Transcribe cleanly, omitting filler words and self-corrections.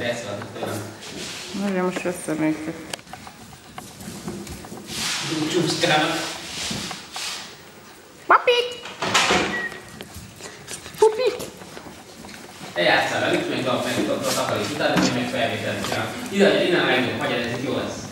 elszaladt tőlem. Nagyon most veszem őket. Csúszkának. Puppy! Puppy! Te játsszál velük, még a takarít után, és még felvételt csinál. Innen elmegyünk, hagyjad, ez itt jó lesz.